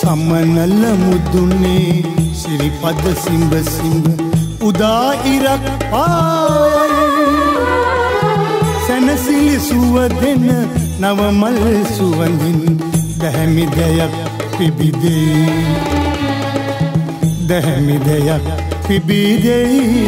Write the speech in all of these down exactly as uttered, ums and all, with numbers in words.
සමනල මුදුනේ සිරිපද සිඹ සිඹ උදා ඉරක් පායයි සැනසිලි සුව දෙන නවමල් සුවඳින් දැහැමි දෙයක් පිබිදෙයි දැහැමි දෙයක් පිබිදෙයි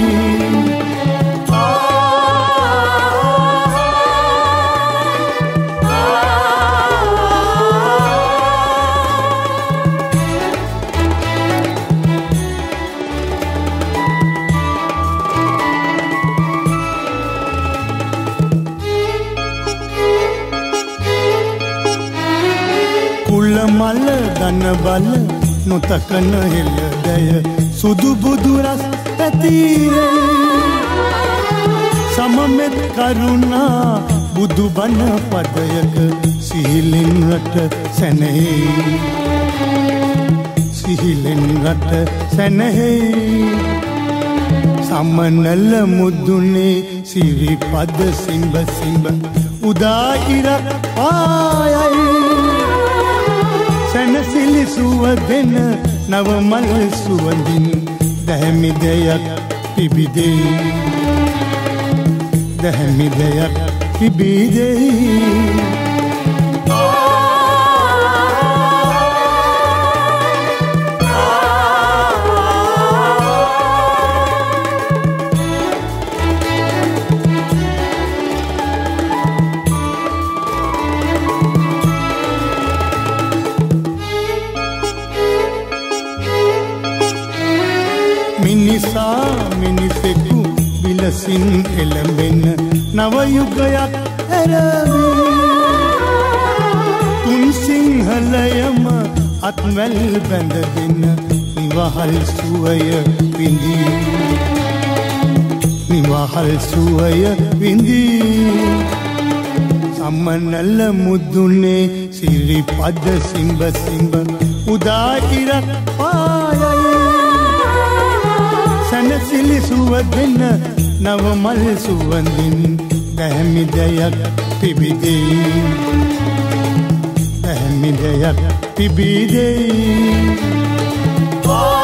මල දන බල නොතකන හෙළදය සුදු බුදු රස පැතිරේ සමමෙත් කරුණා බුදු බණ පදයක සිහිලෙන් රට සැනෙහි සිහිලෙන් රට සැනෙහි සමනල මුදුනේ සිරිපද සිඹ සිඹ උදා ඉරක් පායයි සැනසිලි සුව දෙන නවමල් සුවඳින් දැහැමි දෙයක් පිබිදෙයි දැහැමි දෙයක් පිබිදෙයි මිනිසා මිනිසෙකු විලසින් එළඹෙන නවයුගයක් ඇරවි තුන් සිංහලයම අත්වැල් බැඳගෙන නිවහල් සුවය විඳී නිවහල් සුවය විඳී සමනල මුදුනේ සිරිපද සිඹ සිඹ උදා ඉරක් පායයි සැනසිලි සුව දෙන නවමල් සුවඳින් දැහැමි දෙයක් පිබිදෙයි දැහැමි දෙයක් පිබිදෙයි